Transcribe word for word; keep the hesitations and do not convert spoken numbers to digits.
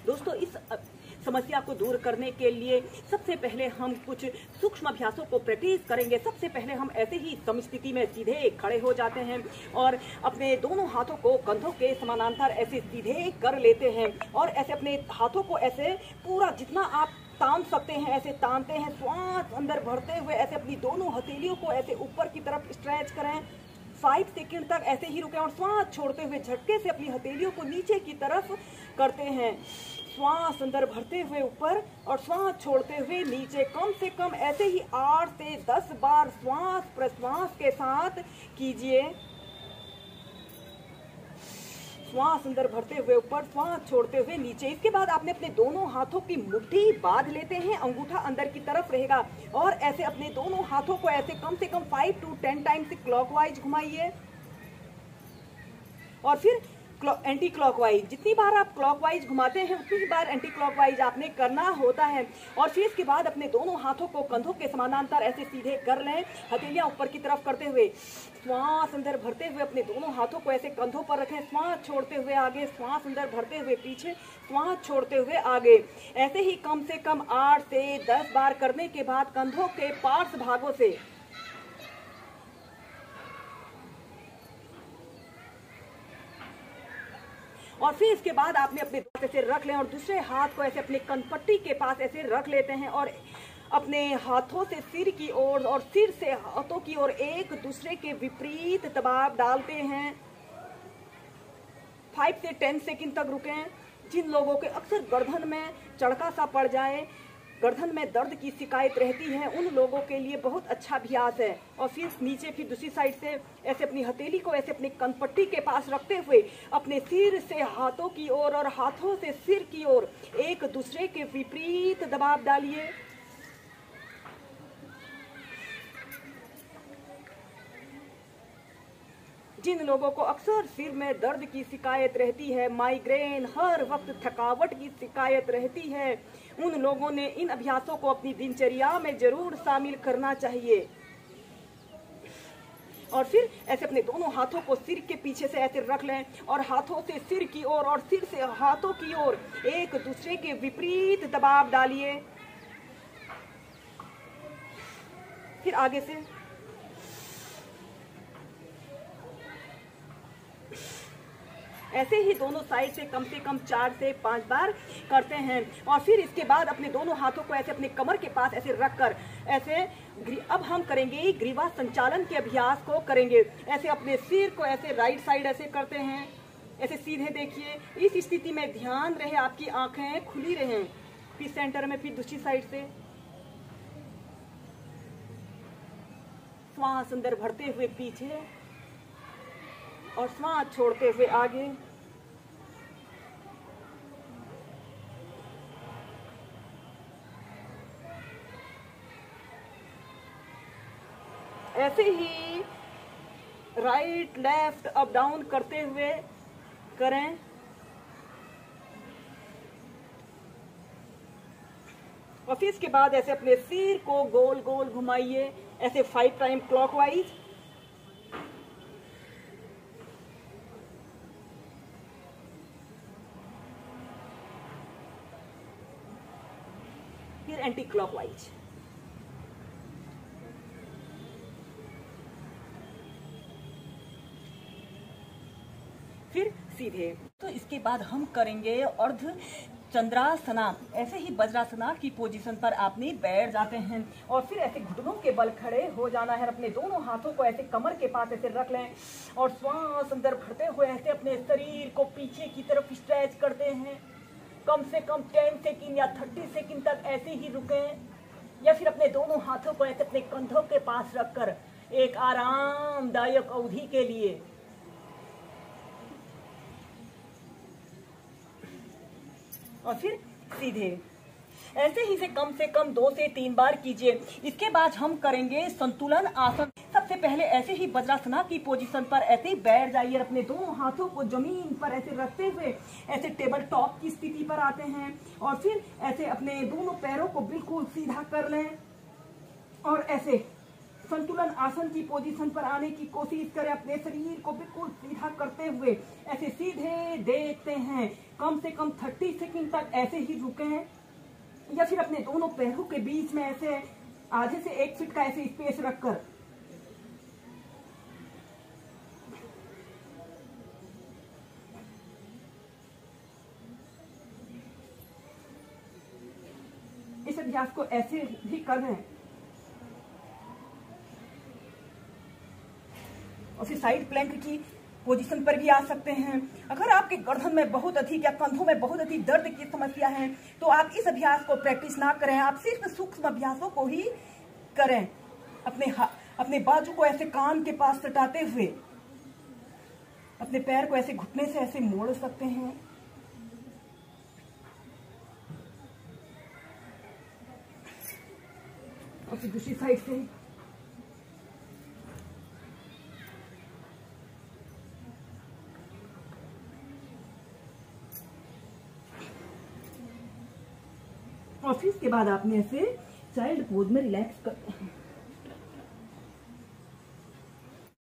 दोस्तों, इस समस्या को दूर करने के लिए सबसे पहले हम कुछ सूक्ष्म अभ्यासों को प्रैक्टिस करेंगे। सबसे पहले हम ऐसे ही समस्थिति में सीधे खड़े हो जाते हैं और अपने दोनों हाथों को कंधों के समानांतर ऐसे सीधे कर लेते हैं और ऐसे अपने हाथों को ऐसे पूरा जितना आप तान सकते हैं ऐसे तानते हैं। श्वास अंदर भरते हुए ऐसे अपनी दोनों हथेलियों को ऐसे ऊपर की तरफ स्ट्रेच करें। फाइव सेकंड तक ऐसे ही रुकें और श्वास छोड़ते हुए झटके से अपनी हथेलियों को नीचे की तरफ करते हैं। श्वास अंदर भरते हुए ऊपर और श्वास छोड़ते हुए नीचे। कम से कम ऐसे ही आठ से दस बार श्वास प्रश्वास के साथ कीजिए। श्वास अंदर भरते हुए ऊपर, श्वास छोड़ते हुए नीचे। इसके बाद आपने अपने दोनों हाथों की मुट्ठी बांध लेते हैं, अंगूठा अंदर की तरफ रहेगा और ऐसे अपने दोनों हाथों को ऐसे कम से कम five two ten times clockwise घुमाइए और फिर एंटी क्लॉकवाइज। जितनी बार आप क्लॉकवाइज घुमाते हैं उतनी ही बार एंटी क्लॉकवाइज आपने करना होता है। और फिर इसके बाद अपने दोनों हाथों को कंधों के समानांतर ऐसे सीधे कर लें, हथेलियां ऊपर की तरफ करते हुए। श्वास अंदर भरते हुए अपने दोनों हाथों को ऐसे कंधों पर रखें। श्वास छोड़ते हुए आगे, श्वास अंदर भरते हुए पीछे, श्वास छोड़ते हुए आगे। ऐसे ही कम से कम आठ से दस बार करने के बाद कंधों के पार्श्व भागों से और फिर इसके बाद आपने अपने हाथ ऐसे रख लें और दूसरे हाथ को ऐसे अपने कनपट्टी के पास ऐसे रख लेते हैं और अपने हाथों से सिर की ओर और सिर से हाथों की ओर एक दूसरे के विपरीत दबाव डालते हैं। फाइव से टेन सेकंड तक रुकें। जिन लोगों के अक्सर गर्दन में चढ़का सा पड़ जाए, गर्दन में दर्द की शिकायत रहती है, उन लोगों के लिए बहुत अच्छा अभ्यास है। और फिर नीचे फिर दूसरी साइड से ऐसे अपनी हथेली को ऐसे अपनी कनपट्टी के पास रखते हुए अपने सिर से हाथों की ओर और हाथों से सिर की ओर एक दूसरे के विपरीत दबाव डालिए। जिन लोगों को अक्सर सिर में दर्द की शिकायत रहती है, माइग्रेन, हर वक्त थकावट की शिकायत रहती है, उन लोगों ने इन अभ्यासों को अपनी दिनचर्या में जरूर शामिल करना चाहिए। और फिर ऐसे अपने दोनों हाथों को सिर के पीछे से ऐसे रख लें और हाथों से सिर की ओर और सिर से हाथों की ओर एक दूसरे के विपरीत दबाव डालिए। फिर आगे से ऐसे ही दोनों साइड से कम से कम चार से पांच बार करते हैं। और फिर इसके बाद अपने दोनों हाथों को ऐसे अपने कमर के पास ऐसे रखकर ऐसे अब हम करेंगे ग्रीवा संचालन के अभ्यास को करेंगे। ऐसे अपने सिर को ऐसे राइट साइड ऐसे करते हैं, ऐसे सीधे देखिए। इस स्थिति में ध्यान रहे आपकी आंखें खुली रहें। फिर सेंटर में, फिर दूसरी साइड से श्वास अंदर भरते हुए पीछे और श्वास छोड़ते हुए आगे। ऐसे ही राइट लेफ्ट अप डाउन करते हुए करें। और फिर इसके बाद ऐसे अपने सिर को गोल गोल घुमाइए, ऐसे फाइव टाइम क्लॉकवाइज। फिर एंटी क्लॉकवाइज। फिर सीधे। तो इसके बाद हम करेंगे अर्ध चंद्रासना। ऐसे ही वज्रासना की पोजीशन पर आपने बैठ जाते हैं और फिर ऐसे घुटनों के बल खड़े हो जाना है। अपने दोनों हाथों को ऐसे कमर के पास ऐसे रख लें और श्वास अंदर भरते हुए ऐसे अपने शरीर को पीछे की तरफ स्ट्रेच करते हैं। कम से कम टेन सेकंड या थर्टी सेकंड तक ऐसे ही रुकें या फिर अपने दोनों हाथों को ऐसे अपने कंधों के पास रखकर एक आरामदायक अवधि के लिए। और फिर सीधे। ऐसे ही से कम से कम दो से तीन बार कीजिए। इसके बाद हम करेंगे संतुलन आसन। सबसे पहले ऐसे ही वज्रासना की पोजीशन पर ऐसे ही बैठ जाइए। अपने दोनों हाथों को जमीन पर ऐसे रखते हुए ऐसे टेबल टॉप की स्थिति पर आते हैं और फिर ऐसे अपने दोनों पैरों को बिल्कुल सीधा कर लें और ऐसे संतुलन आसन की पोजीशन पर आने की कोशिश करें। अपने शरीर को बिल्कुल सीधा करते हुए ऐसे सीधे देखते हैं। कम से कम तीस सेकंड तक ऐसे ही रुके हैं, या फिर अपने दोनों पैरों के बीच में ऐसे आधे से एक फीट का ऐसे स्पेस रखकर इस अभ्यास को ऐसे ही कर रहे हैं। और फिर साइड प्लैंक की पोजीशन पर भी आ सकते हैं। अगर आपके गर्दन में बहुत अधिक या कंधों में बहुत अधिक दर्द की समस्या है तो आप इस अभ्यास को प्रैक्टिस ना करें, आप सिर्फ सूक्ष्म अभ्यासों को ही करें। अपने अपने बाजू को ऐसे कान के पास सटाते हुए अपने पैर को ऐसे घुटने से ऐसे मोड़ सकते हैं। और फिर दूसरी साइड से और फिर इसके बाद आपने ऐसे चाइल्ड पोज में रिलैक्स कर